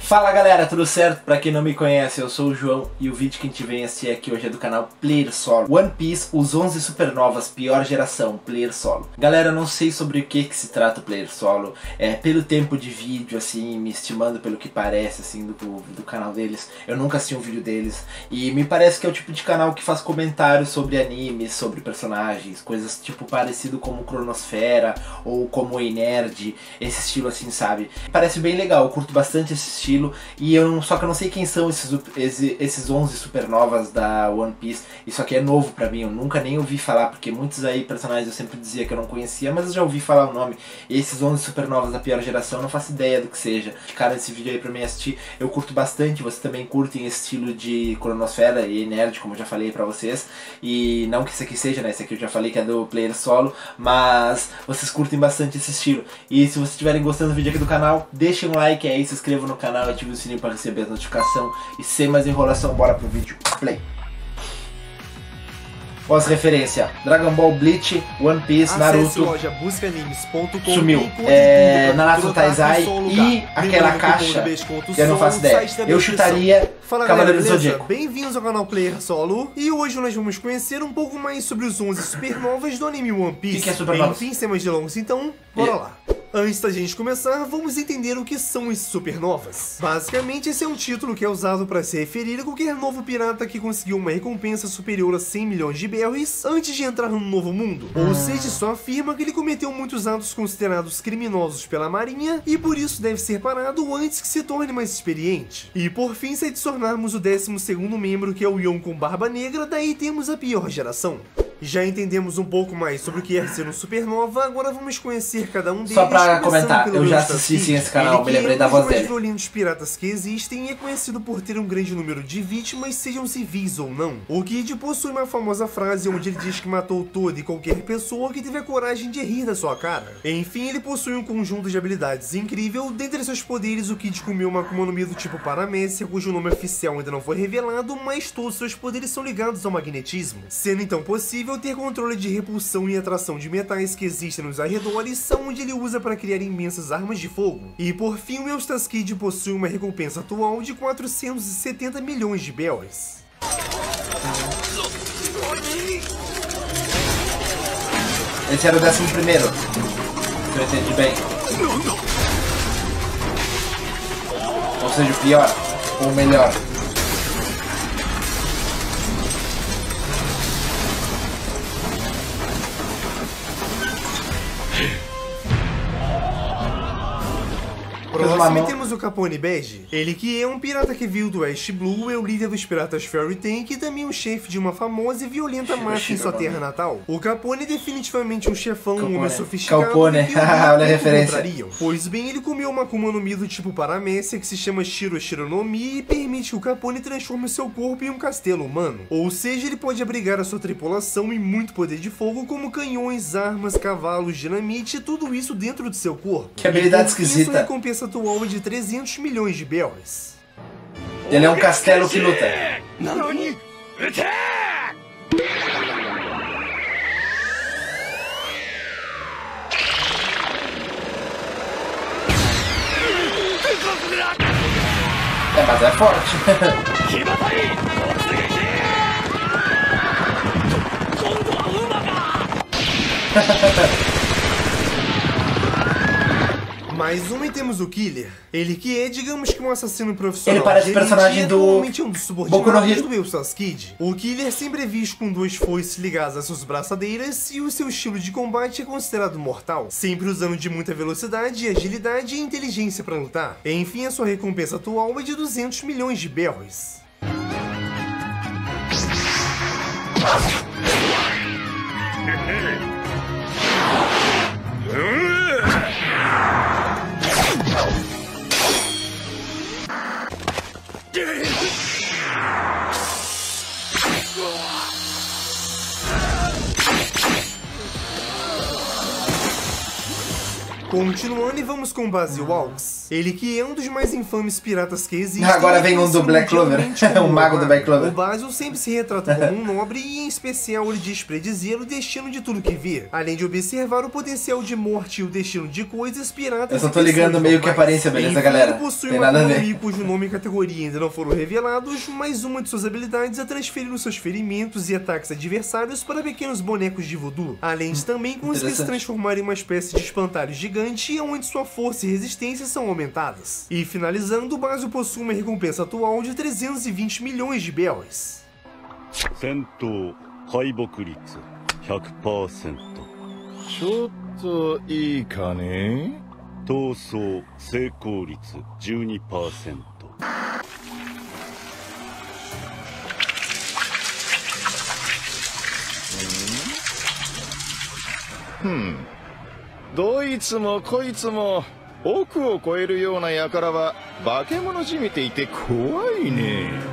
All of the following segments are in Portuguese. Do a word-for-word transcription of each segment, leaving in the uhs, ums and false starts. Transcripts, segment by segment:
Fala galera, tudo certo? Pra quem não me conhece, eu sou o João e o vídeo que a gente vem assistir aqui hoje é do canal Player Solo. One Piece, os onze supernovas, pior geração, Player Solo. Galera, eu não sei sobre o que que se trata o Player Solo, é, pelo tempo de vídeo, assim, me estimando pelo que parece, assim, do, do canal deles. Eu nunca assisti um vídeo deles e me parece que é o tipo de canal que faz comentários sobre animes, sobre personagens, coisas tipo parecido como Cronosfera ou como Ei Nerd, esse estilo assim, sabe? Parece bem legal, eu curto bastante esse estilo. E eu, só que eu não sei quem são esses, esses, esses onze supernovas da One Piece. Isso aqui é novo pra mim, eu nunca nem ouvi falar, porque muitos aí personagens eu sempre dizia que eu não conhecia, mas eu já ouvi falar o nome. E esses onze supernovas da pior geração eu não faço ideia do que seja. Cara, esse vídeo aí pra mim assistir, eu curto bastante. Vocês também curtem esse estilo de Cronosfera e Nerd, como eu já falei pra vocês. E não que esse aqui seja, né, esse aqui eu já falei que é do Player Solo, mas vocês curtem bastante esse estilo. E se vocês estiverem gostando do vídeo aqui do canal, deixem um like aí, se inscrevam no canal, ative o sininho para receber a notificação. E sem mais enrolação, bora pro vídeo. Play! Pós referência: Dragon Ball, Bleach, One Piece, Naruto. Loja busca animes ponto com. Sumiu. É, Nanatsu Taizai e aquela caixa que eu não faço ideia. Eu chutaria Cavaleiro do Zodíaco. Bem-vindos ao canal Player Solo. E hoje nós vamos conhecer um pouco mais sobre os onze supernovas do anime One Piece. O que, que é supernovas? Enfim, sem mais delongas, então, bora lá. Antes da gente começar, vamos entender o que são esses supernovas. Basicamente, esse é um título que é usado para se referir a qualquer novo pirata que conseguiu uma recompensa superior a cem milhões de berries antes de entrar no novo mundo. Ou seja, só afirma que ele cometeu muitos atos considerados criminosos pela marinha e por isso deve ser parado antes que se torne mais experiente. E por fim, se adicionarmos o décimo segundo membro, que é o Yonko com barba negra, daí temos a pior geração. Já entendemos um pouco mais sobre o que é ser um supernova, agora vamos conhecer cada um deles. Só pra comentar, eu já assisti sim esse canal, me lembrei da voz dele. Um dos mais violentos piratas que existem e é conhecido por ter um grande número de vítimas, sejam civis ou não. O Kid possui uma famosa frase onde ele diz que matou toda e qualquer pessoa que teve a coragem de rir da sua cara. Enfim, ele possui um conjunto de habilidades incrível. Dentre seus poderes, o Kid comeu uma Akuma no Mi do tipo Paramécia, cujo nome oficial ainda não foi revelado, mas todos seus poderes são ligados ao magnetismo, sendo então possível ter controle de repulsão e atração de metais que existem nos arredores, são onde ele usa para criar imensas armas de fogo. E por fim, o Eustace Kid possui uma recompensa atual de quatrocentos e setenta milhões de berries. Esse era o décimo primeiro, se eu entendi bem. Ou seja, o pior, ou o melhor. Próximo temos o Capone Bege, ele que é um pirata que veio do West Blue, é o líder dos piratas Fairy Tail e também o chefe de uma famosa e violenta máfia em sua terra natal. O Capone é definitivamente um chefão, um homem sofisticado. Capone, olha a referência. Pois bem, ele comeu uma Akuma no Mi do tipo Paramécia que se chama Shiro Shiro no Mi e permite que o Capone transforme seu corpo em um castelo humano. Ou seja, ele pode abrigar a sua tripulação e muito poder de fogo, como canhões, armas, cavalos, dinamite, tudo isso dentro do seu corpo. Que habilidade esquisita. Sua recompensa atual é de trezentos milhões de berries. Ele é um castelo que luta. É, mas é forte. Mais um e temos o Killer. Ele que é, digamos que um assassino profissional. Ele parece personagem do um dos subordinados do Eustace Kid. O Killer sempre é visto com duas foices ligadas às suas braçadeiras e o seu estilo de combate é considerado mortal, sempre usando de muita velocidade, agilidade e inteligência para lutar. Enfim, a sua recompensa atual é de duzentos milhões de berries. Continuando e vamos com Basil Hawks. Ele que é um dos mais infames piratas que existem. Agora vem um do Black Clover, o mago do Black Clover. O Basil sempre se retrata como um nobre e em especial ele diz predizer o destino de tudo que vê. Além de observar o potencial de morte e o destino de coisas piratas. Eu só tô ligando meio que a aparência, beleza, galera? Ele possui Tem uma nada a ver. Akuma cujo nome e categoria ainda não foram revelados, mas uma de suas habilidades é transferir os seus ferimentos e ataques adversários para pequenos bonecos de voodoo. Além de também conseguir se transformar em uma espécie de espantalho gigante, onde sua força e resistência são aumentadas. E finalizando, o Basil possui uma recompensa atual de trezentos e vinte milhões de bells. Sentou敗北率ひゃくパーセント。 ちょっといいかね。 逃走成功率じゅうにパーセント。 ふん。どいつもこいつも億を超えるような輩は化け物じみていて怖いね。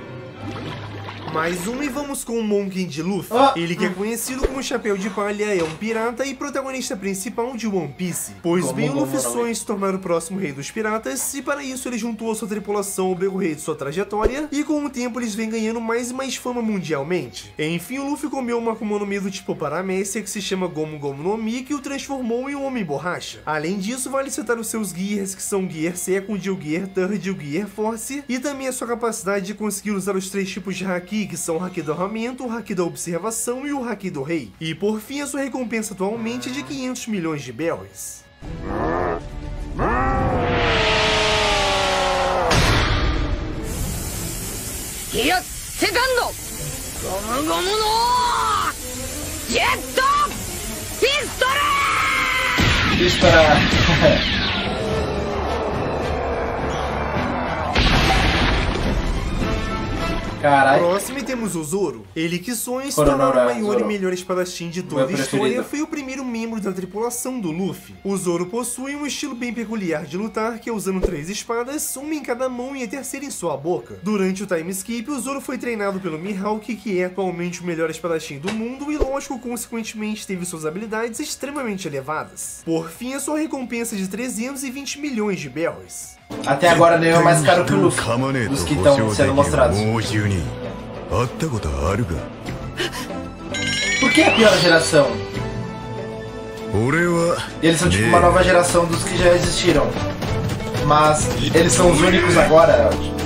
Mais um e vamos com o Monkey D. Luffy. Oh. Ele que é conhecido como Chapéu de Palha, é um pirata e protagonista principal de One Piece. Pois Como bem, o Luffy como sonha em se tornar o próximo rei dos piratas, e para isso ele juntou a sua tripulação ao decorrer de sua trajetória, e com o tempo eles vêm ganhando mais e mais fama mundialmente. Enfim, o Luffy comeu uma Akuma no Mi do tipo Paramécia, que se chama Gomu Gomu no Mi, que o transformou em um Homem Borracha. Além disso, vale citar os seus Gears, que são Gear Second, o Gear Third e o Gear Force, e também a sua capacidade de conseguir usar os três tipos de Haki, que são o Haki do armamento, o Haki da observação e o Haki do rei. E por fim, a sua recompensa atualmente é de quinhentos milhões de bells. Gear Second! Gomu Gomu no Jet Pistol! Pistola! Caralho. Próximo e temos o Zoro. Ele que sonha em se tornar o maior e melhor espadachim de toda a história, foi o primeiro membro da tripulação do Luffy. O Zoro possui um estilo bem peculiar de lutar, que é usando três espadas, uma em cada mão e a terceira em sua boca. Durante o time skip, o Zoro foi treinado pelo Mihawk, que é atualmente o melhor espadachim do mundo e, lógico, consequentemente teve suas habilidades extremamente elevadas. Por fim, a sua recompensa de trezentos e vinte milhões de bells. Até agora nenhum é mais caro que o Luffy, dos que estão sendo mostrados. Por que a pior geração? Eles são tipo uma nova geração dos que já existiram, mas eles são os únicos agora.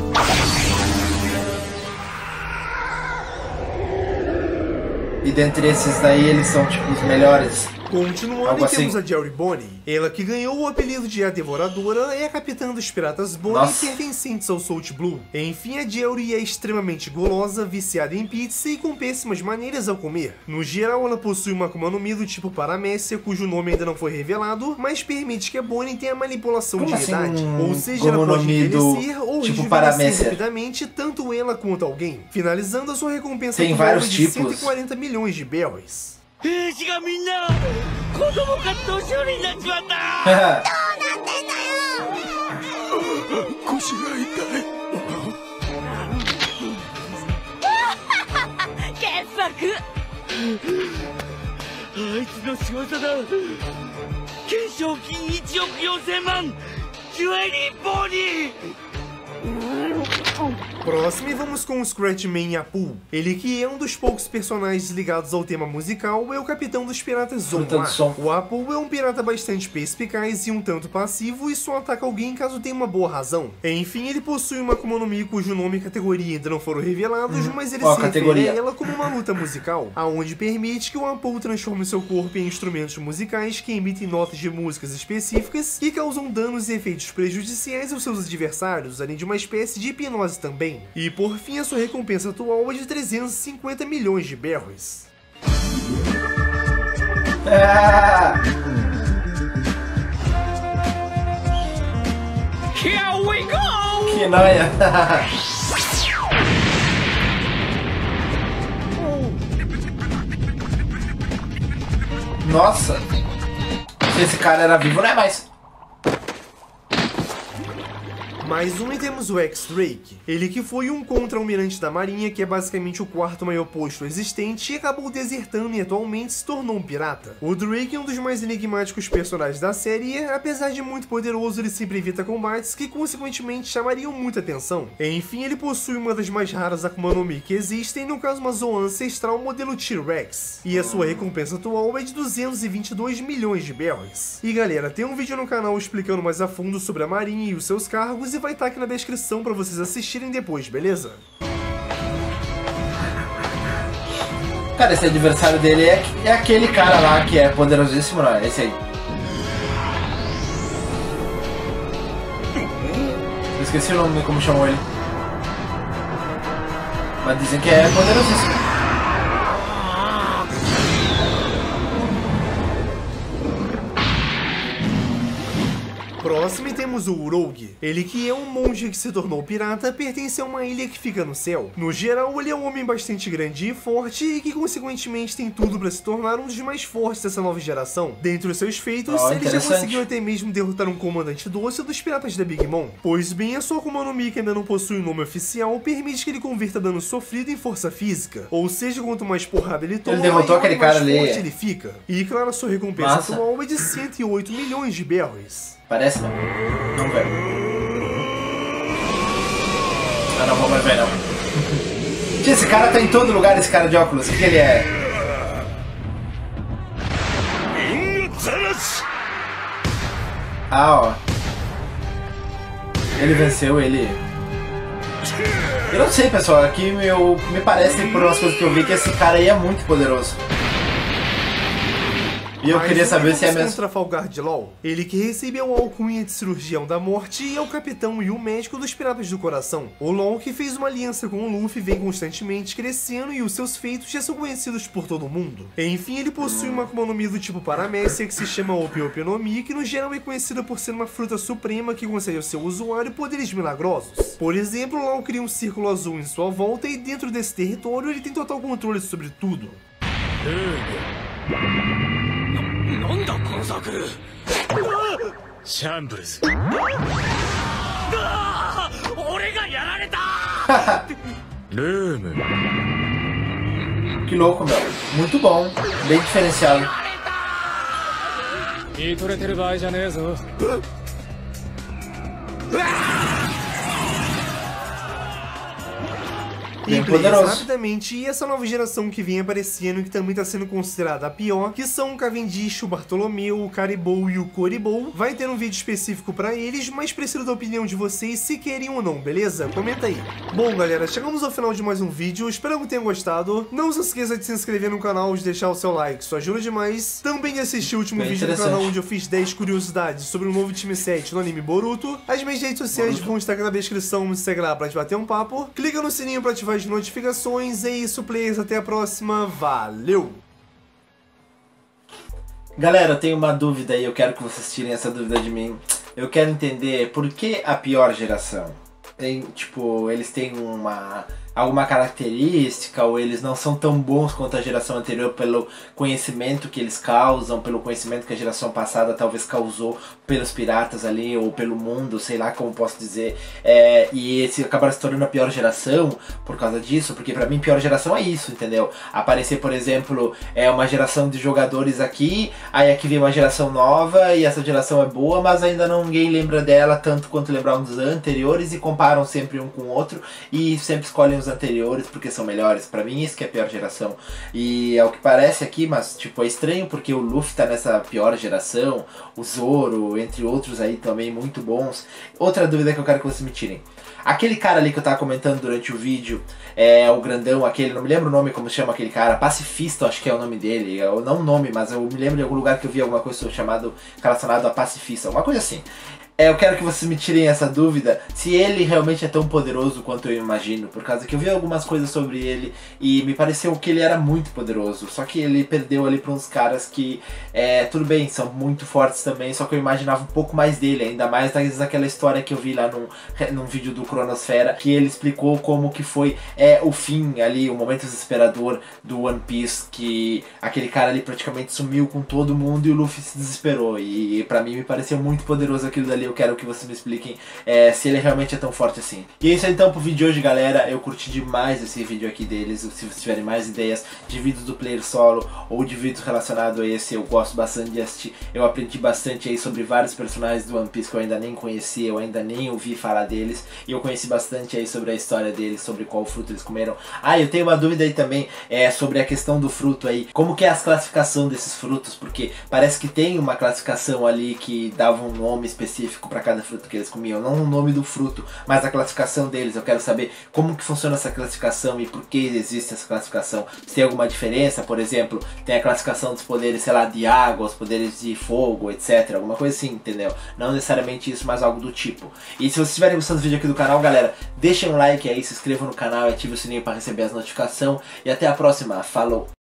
E dentre esses daí, eles são tipo os melhores. Continuando, Algo e temos assim. a Jerry Bonnie. Ela que ganhou o apelido de A Devoradora, é a capitã dos piratas Bonnie, Nossa. pertencentes ao Salt Blue. Enfim, a Jerry é extremamente golosa, viciada em pizza e com péssimas maneiras ao comer. No geral, ela possui uma Akuma no Mi do tipo Paramécia, cujo nome ainda não foi revelado, mas permite que a Bonnie tenha manipulação Como de assim, idade. um Ou seja, ela Akuma no pode Mi do envelhecer ou tipo rejuvenescer Paramécia? rapidamente, tanto ela quanto alguém. Finalizando, a sua recompensa Tem atual vários é de tipos. cento e quarenta milhões de bells. 兵士がみんな子供が年寄りになっちまった腰が痛い。 傑作あいつの仕業だ懸賞金いちおくよんせんまんジュエリーボーニー Próximo e vamos com o Scratchman Apu. Ele que é um dos poucos personagens ligados ao tema musical, é o capitão dos piratas Zonoar. O Apu é um pirata bastante perspicaz e um tanto passivo e só ataca alguém caso tenha uma boa razão. Enfim, ele possui uma Akuma no Mi cujo nome e categoria ainda não foram revelados, hum. mas ele Ó, se categoria. refere a ela como uma luta musical, aonde permite que o Apu transforme seu corpo em instrumentos musicais que emitem notas de músicas específicas e causam danos e efeitos prejudiciais aos seus adversários, além de uma espécie de hipnose também. E por fim, a sua recompensa atual é de trezentos e cinquenta milhões de berros. Ah! Here we go! Que noia! Nossa! Se esse cara era vivo, não é mais. Mais um e temos o X-Drake. Ele que foi um contra-almirante da marinha, que é basicamente o quarto maior posto existente, e acabou desertando e atualmente se tornou um pirata. O Drake é um dos mais enigmáticos personagens da série e, apesar de muito poderoso, ele sempre evita combates que consequentemente chamariam muita atenção. Enfim, ele possui uma das mais raras Akuma no Mi que existem, no caso uma Zoan ancestral modelo T-Rex. E a sua recompensa atual é de duzentos e vinte e dois milhões de berries. E galera, tem um vídeo no canal explicando mais a fundo sobre a marinha e os seus cargos e vai estar aqui na descrição para vocês assistirem depois, beleza? Cara, esse adversário dele é, é aquele cara lá que é poderosíssimo, não é? Esse aí. Eu esqueci o nome, como chamou ele. Mas dizem que é poderosíssimo. Próximo temos o Uroge. Ele que é um monge que se tornou pirata, pertence a uma ilha que fica no céu. No geral, ele é um homem bastante grande e forte e que consequentemente tem tudo para se tornar um dos mais fortes dessa nova geração. Dentre os seus feitos, oh, ele já conseguiu até mesmo derrotar um comandante doce dos piratas da Big Mom. Pois bem, a sua Akuma no Mi, que ainda não possui um nome oficial, permite que ele converta dano sofrido em força física. Ou seja, quanto mais porrada ele toma, ele derrotou aquele mais cara forte ali. ele fica. E claro, a sua recompensa Massa. atual é de cento e oito milhões de berries. Parece não. Não, velho. Ah, não, vamos ver não. Tia, esse cara tá em todo lugar, esse cara de óculos. O que, que ele é? Ah, ó. Ele venceu, ele... Eu não sei, pessoal. Aqui meu, me parece, por umas coisas que eu vi, que esse cara aí é muito poderoso. E eu Mas queria saber se é mesmo. Contra Trafalgar de Law, ele que recebeu a alcunha de cirurgião da morte e é o capitão e o médico dos Piratas do Coração. O Law, que fez uma aliança com o Luffy, vem constantemente crescendo e os seus feitos já são conhecidos por todo mundo. Enfim, ele possui uma Akuma no Mi do tipo Paramécia que se chama Opi Opi no Mi, que no geral é conhecida por ser uma fruta suprema que concede ao seu usuário poderes milagrosos. Por exemplo, o Law cria um círculo azul em sua volta e dentro desse território ele tem total controle sobre tudo. Shambles. Que louco, meu. Muito bom. Bem diferenciado. Bem E Players, poderoso. rapidamente, e essa nova geração que vem aparecendo e que também está sendo considerada a pior, que são o Cavendish, o Bartolomeu, o Caribou e o Coribou. Vai ter um vídeo específico pra eles, mas preciso da opinião de vocês se querem ou não, beleza? Comenta aí. Bom, galera, chegamos ao final de mais um vídeo, espero que tenham gostado. Não se esqueça de se inscrever no canal, de deixar o seu like, isso ajuda demais. Também de assistir o último Bem vídeo do canal onde eu fiz dez curiosidades sobre o novo time sete no anime Boruto. As minhas redes sociais Boruto. vão estar aqui na descrição, me segue lá pra gente bater um papo. Clica no sininho pra ativar as notificações. É isso, players, até a próxima, valeu! Galera, eu tenho uma dúvida aí, eu quero que vocês tirem essa dúvida de mim. Eu quero entender por que a pior geração? Tem, tipo, eles têm uma... alguma característica, ou eles não são tão bons quanto a geração anterior pelo conhecimento que eles causam, pelo conhecimento que a geração passada talvez causou pelos piratas ali, ou pelo mundo, sei lá como posso dizer, é, e esse acabaram se tornando a pior geração por causa disso, porque pra mim pior geração é isso, entendeu? Aparecer, por exemplo, é uma geração de jogadores aqui, aí aqui vem uma geração nova, e essa geração é boa, mas ainda não, ninguém lembra dela tanto quanto lembraram dos anteriores, e comparam sempre um com o outro, e sempre escolhem os anteriores porque são melhores. Pra mim isso que é a pior geração. E é o que parece aqui, mas tipo, é estranho porque o Luffy tá nessa pior geração, o Zoro, entre outros aí também muito bons. Outra dúvida que eu quero que vocês me tirem. Aquele cara ali que eu tava comentando durante o vídeo, é o grandão, aquele, não me lembro o nome, como chama aquele cara, Pacifista, acho que é o nome dele, eu, não o nome, mas eu me lembro de algum lugar que eu vi alguma coisa chamado, relacionado a Pacifista, alguma coisa assim. É, eu quero que vocês me tirem essa dúvida, se ele realmente é tão poderoso quanto eu imagino, por causa que eu vi algumas coisas sobre ele e me pareceu que ele era muito poderoso, só que ele perdeu ali para uns caras que, é, tudo bem, são muito fortes também, só que eu imaginava um pouco mais dele, ainda mais naquela história que eu vi lá num, num vídeo do Cronosfera, que ele explicou como que foi é, o fim ali, o momento desesperador do One Piece, que aquele cara ali praticamente sumiu com todo mundo e o Luffy se desesperou, e, e pra mim me pareceu muito poderoso aquilo dali. eu quero que vocês me expliquem é, se ele realmente é tão forte assim. E é isso aí então pro vídeo de hoje, galera. Eu curti demais esse vídeo aqui deles. Se vocês tiverem mais ideias de vídeos do player solo ou de vídeos relacionados a esse, eu gosto bastante de assistir. Eu aprendi bastante aí sobre vários personagens do One Piece que eu ainda nem conhecia, eu ainda nem ouvi falar deles. E eu conheci bastante aí sobre a história deles, sobre qual fruto eles comeram. Ah, eu tenho uma dúvida aí também é, sobre a questão do fruto aí. Como que é a classificação desses frutos? Porque parece que tem uma classificação ali que dava um nome específico para cada fruto que eles comiam. Não o nome do fruto, mas a classificação deles. Eu quero saber como que funciona essa classificação e por que existe essa classificação. Se tem alguma diferença, por exemplo, tem a classificação dos poderes, sei lá, de água, os poderes de fogo, etcétera. Alguma coisa assim, entendeu? Não necessariamente isso, mas algo do tipo. E se vocês estiverem gostando do vídeo aqui do canal, galera, deixem um like aí, se inscrevam no canal e ativem o sininho para receber as notificações. E até a próxima. Falou!